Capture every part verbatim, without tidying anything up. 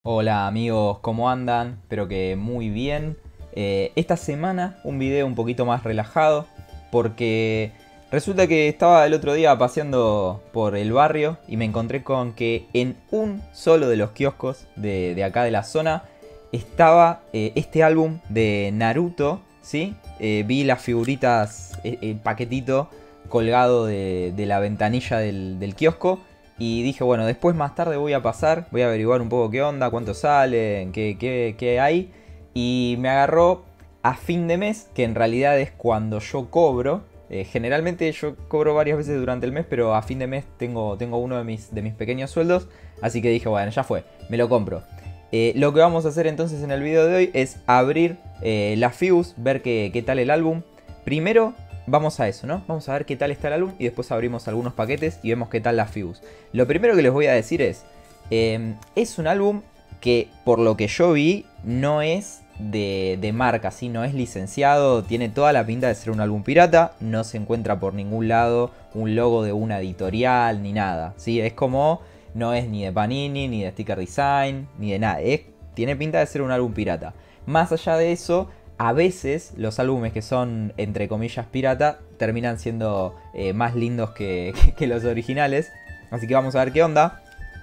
Hola amigos, ¿cómo andan? Espero que muy bien. Eh, esta semana un video un poquito más relajado porque resulta que estaba el otro día paseando por el barrio y me encontré con que en un solo de los kioscos de, de acá de la zona estaba eh, este álbum de Naruto, ¿sí? Eh, vi las figuritas, eh, el paquetito colgado de, de la ventanilla del, del kiosco. Y dije, bueno, después más tarde voy a pasar, voy a averiguar un poco qué onda, cuánto sale, qué, qué, qué hay. Y me agarró a fin de mes, que en realidad es cuando yo cobro. Eh, generalmente yo cobro varias veces durante el mes, pero a fin de mes tengo, tengo uno de mis, de mis pequeños sueldos. Así que dije, bueno, ya fue, me lo compro. Eh, lo que vamos a hacer entonces en el video de hoy es abrir eh, las Fibus, ver qué, qué tal el álbum. Primero vamos a eso, ¿no? Vamos a ver qué tal está el álbum y después abrimos algunos paquetes y vemos qué tal las Fibus. Lo primero que les voy a decir es, eh, es un álbum que por lo que yo vi no es de, de marca, ¿sí? No es licenciado, tiene toda la pinta de ser un álbum pirata, no se encuentra por ningún lado un logo de una editorial ni nada, ¿sí? Es como, no es ni de Panini, ni de Sticker Design, ni de nada, es, tiene pinta de ser un álbum pirata. Más allá de eso, a veces los álbumes que son, entre comillas, pirata, terminan siendo eh, más lindos que, que, que los originales. Así que vamos a ver qué onda.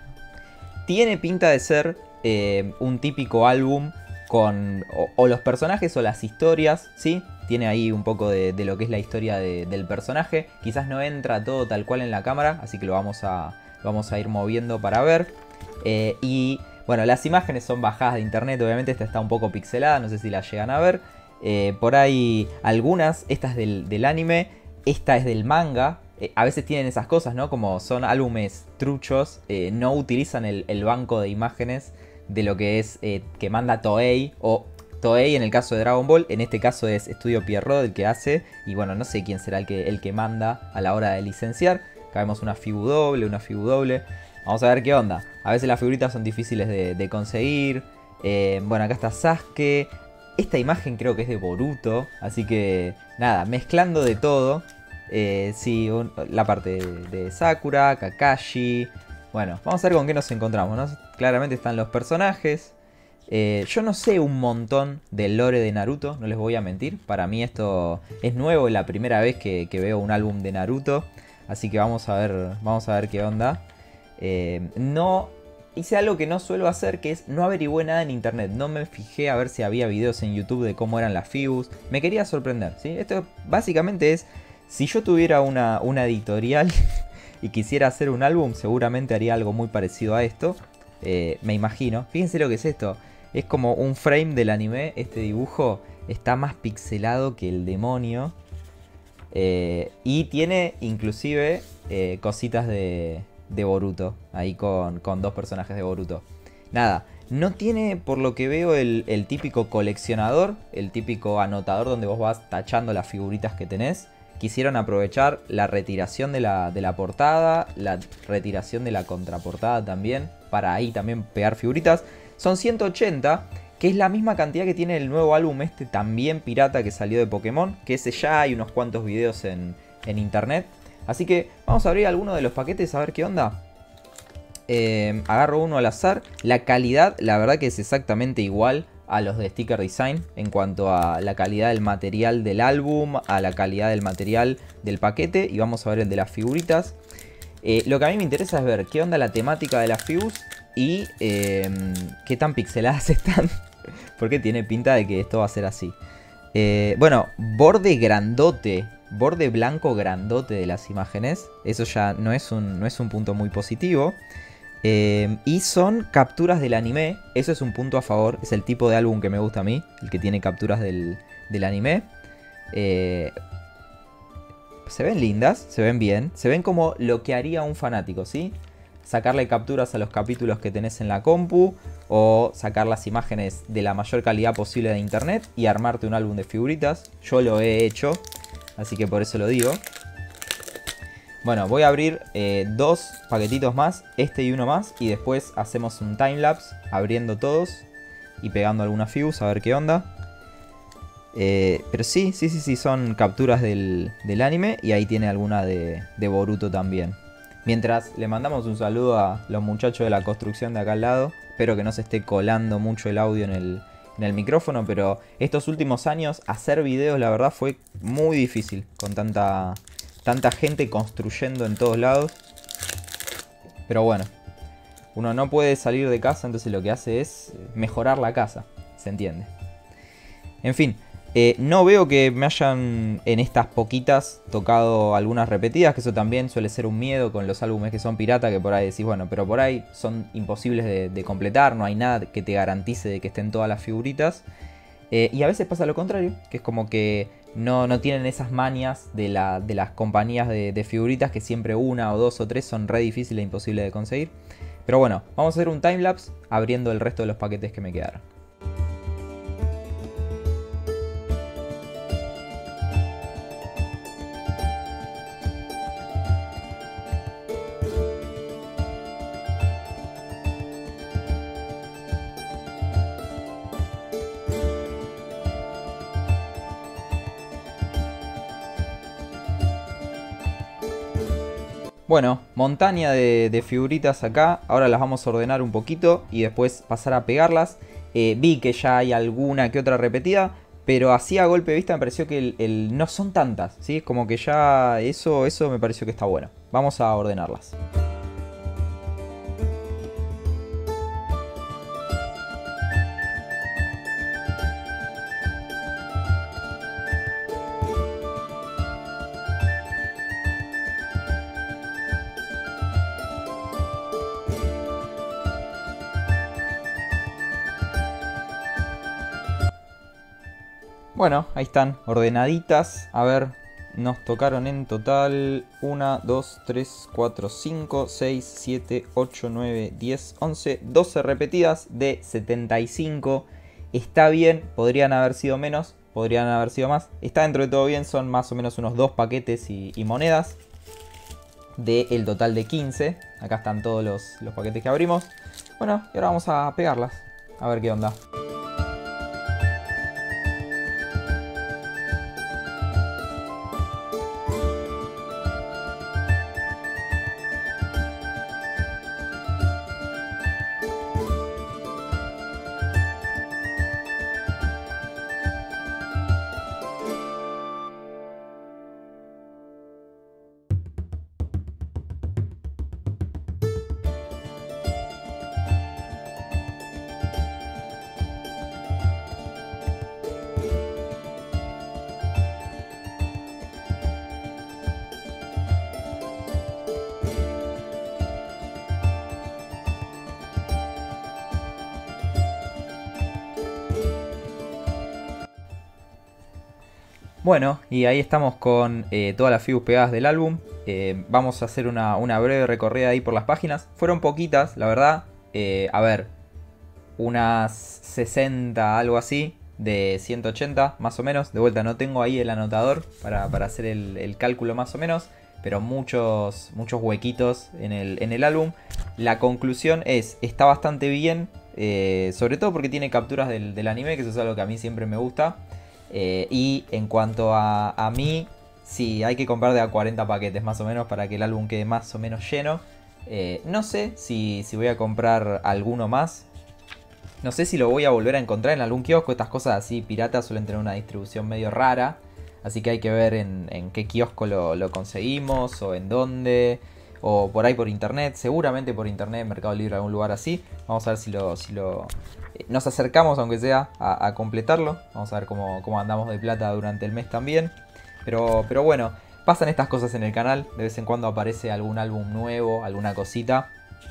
Tiene pinta de ser eh, un típico álbum con o, o los personajes o las historias, ¿sí? Tiene ahí un poco de, de lo que es la historia de, del personaje. Quizás no entra todo tal cual en la cámara, así que lo vamos a, vamos a ir moviendo para ver. Eh, y... Bueno, las imágenes son bajadas de internet, obviamente esta está un poco pixelada, no sé si la llegan a ver. Eh, por ahí algunas, esta es del, del anime, esta es del manga. Eh, a veces tienen esas cosas, ¿no? Como son álbumes truchos, eh, no utilizan el, el banco de imágenes de lo que es eh, que manda Toei o Toei en el caso de Dragon Ball. En este caso es Estudio Pierrot el que hace y bueno, no sé quién será el que, el que manda a la hora de licenciar. Acá vemos una Fibu doble, una Fibu doble. Vamos a ver qué onda. A veces las figuritas son difíciles de, de conseguir. Eh, bueno, acá está Sasuke. Esta imagen creo que es de Boruto. Así que nada, mezclando de todo. Eh, sí, un, la parte de, de Sakura, Kakashi. Bueno, vamos a ver con qué nos encontramos, ¿no? Claramente están los personajes. Eh, yo no sé un montón del lore de Naruto, no les voy a mentir. Para mí esto es nuevo, es la primera vez que, que veo un álbum de Naruto. Así que vamos a ver, vamos a ver qué onda. Eh, no hice algo que no suelo hacer, que es no averigüé nada en internet. No me fijé a ver si había videos en YouTube de cómo eran las Fibus. Me quería sorprender, ¿sí? Esto básicamente es, si yo tuviera una, una editorial y quisiera hacer un álbum, seguramente haría algo muy parecido a esto. Eh, me imagino. Fíjense lo que es esto. Es como un frame del anime. Este dibujo está más pixelado que el demonio. Eh, y tiene inclusive eh, cositas de... de Boruto, ahí con, con dos personajes de Boruto. Nada, no tiene por lo que veo el, el típico coleccionador, el típico anotador donde vos vas tachando las figuritas que tenés. Quisieron aprovechar la retiración de la, de la portada, la retiración de la contraportada también, para ahí también pegar figuritas. Son ciento ochenta, que es la misma cantidad que tiene el nuevo álbum este también pirata que salió de Pokémon, que ese ya hay unos cuantos videos en, en internet. Así que vamos a abrir alguno de los paquetes a ver qué onda. Eh, agarro uno al azar. La calidad, la verdad que es exactamente igual a los de Sticker Design. En cuanto a la calidad del material del álbum, a la calidad del material del paquete. Y vamos a ver el de las figuritas. Eh, lo que a mí me interesa es ver qué onda la temática de las figures. Y eh, qué tan pixeladas están. Porque tiene pinta de que esto va a ser así. Eh, bueno, borde grandote. Borde blanco grandote de las imágenes. Eso ya no es un, no es un punto muy positivo. Eh, y son capturas del anime. Eso es un punto a favor. Es el tipo de álbum que me gusta a mí. El que tiene capturas del, del anime. Eh, se ven lindas. Se ven bien. Se ven como lo que haría un fanático, ¿sí? Sacarle capturas a los capítulos que tenés en la compu. O sacar las imágenes de la mayor calidad posible de internet. Y armarte un álbum de figuritas. Yo lo he hecho. Así que por eso lo digo. Bueno, voy a abrir eh, dos paquetitos más. Este y uno más. Y después hacemos un timelapse abriendo todos. Y pegando algunas fibus a ver qué onda. Eh, pero sí, sí, sí, sí. Son capturas del, del anime. Y ahí tiene alguna de, de Boruto también. Mientras le mandamos un saludo a los muchachos de la construcción de acá al lado. Espero que no se esté colando mucho el audio en el, en el micrófono, pero estos últimos años hacer videos la verdad fue muy difícil con tanta, tanta gente construyendo en todos lados. Pero bueno, uno no puede salir de casa, entonces lo que hace es mejorar la casa, se entiende. En fin, eh, no veo que me hayan en estas poquitas tocado algunas repetidas, que eso también suele ser un miedo con los álbumes que son pirata, que por ahí decís, bueno, pero por ahí son imposibles de, de completar, no hay nada que te garantice de que estén todas las figuritas. Eh, y a veces pasa lo contrario, que es como que no, no tienen esas manias de, la, de las compañías de, de figuritas, que siempre una o dos o tres son re difíciles e imposibles de conseguir. Pero bueno, vamos a hacer un timelapse abriendo el resto de los paquetes que me quedaron. Bueno, montaña de, de figuritas acá. Ahora las vamos a ordenar un poquito y después pasar a pegarlas. Eh, vi que ya hay alguna que otra repetida, pero así a golpe de vista me pareció que el, el, no son tantas, ¿sí? Es como que ya eso, eso me pareció que está bueno. Vamos a ordenarlas. Bueno, ahí están, ordenaditas. A ver, nos tocaron en total uno, dos, tres, cuatro, cinco, seis, siete, ocho, nueve, diez, once, doce repetidas de setenta y cinco. Está bien, podrían haber sido menos, podrían haber sido más. Está dentro de todo bien, son más o menos unos dos paquetes y, y monedas del total de quince. Acá están todos los, los paquetes que abrimos. Bueno, y ahora vamos a pegarlas, a ver qué onda. Bueno, y ahí estamos con eh, todas las figuras pegadas del álbum. Eh, vamos a hacer una, una breve recorrida ahí por las páginas. Fueron poquitas, la verdad. Eh, a ver, unas sesenta, algo así, de ciento ochenta más o menos. De vuelta, no tengo ahí el anotador para, para hacer el, el cálculo más o menos. Pero muchos, muchos huequitos en el, en el álbum. La conclusión es, está bastante bien. Eh, sobre todo porque tiene capturas del, del anime, que eso es algo que a mí siempre me gusta. Eh, y en cuanto a, a mí, sí, hay que comprar de a cuarenta paquetes más o menos para que el álbum quede más o menos lleno. Eh, no sé si, si voy a comprar alguno más. No sé si lo voy a volver a encontrar en algún kiosco. Estas cosas así piratas suelen tener una distribución medio rara. Así que hay que ver en, en qué kiosco lo, lo conseguimos o en dónde. O por ahí por internet, seguramente por internet, Mercado Libre, algún lugar así. Vamos a ver si lo... Si lo eh, nos acercamos, aunque sea, a, a completarlo. Vamos a ver cómo, cómo andamos de plata durante el mes también. Pero, pero bueno, pasan estas cosas en el canal. De vez en cuando aparece algún álbum nuevo, alguna cosita.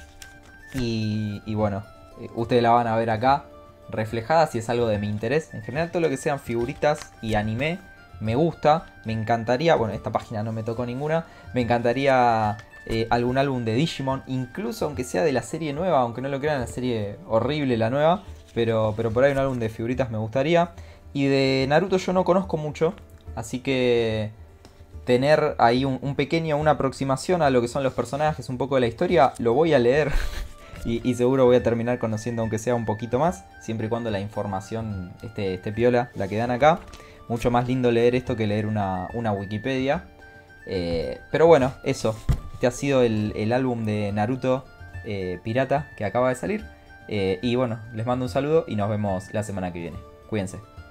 Y, y bueno, eh, ustedes la van a ver acá reflejada si es algo de mi interés. En general todo lo que sean figuritas y anime me gusta. Me encantaría, bueno, esta página no me tocó ninguna. Me encantaría... Eh, algún álbum de Digimon, incluso aunque sea de la serie nueva, aunque no lo crean, la serie horrible la nueva, pero, pero por ahí un álbum de figuritas me gustaría. Y de Naruto yo no conozco mucho, así que tener ahí un, un pequeño, una aproximación a lo que son los personajes, un poco de la historia, lo voy a leer y, y seguro voy a terminar conociendo aunque sea un poquito más, siempre y cuando la información esté, esté piola, la que dan acá. Mucho más lindo leer esto que leer una, una Wikipedia. Eh, pero bueno, eso. Este ha sido el, el álbum de Naruto eh, pirata que acaba de salir. Eh, y bueno, les mando un saludo y nos vemos la semana que viene. Cuídense.